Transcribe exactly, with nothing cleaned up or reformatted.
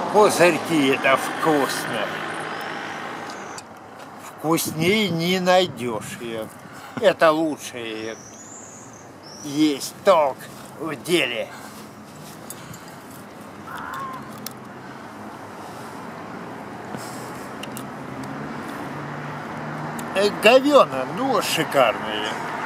Пузырьки, это вкусно. Вкуснее не найдешь ее. Это лучшее есть толк в деле. Говёна, ну шикарные.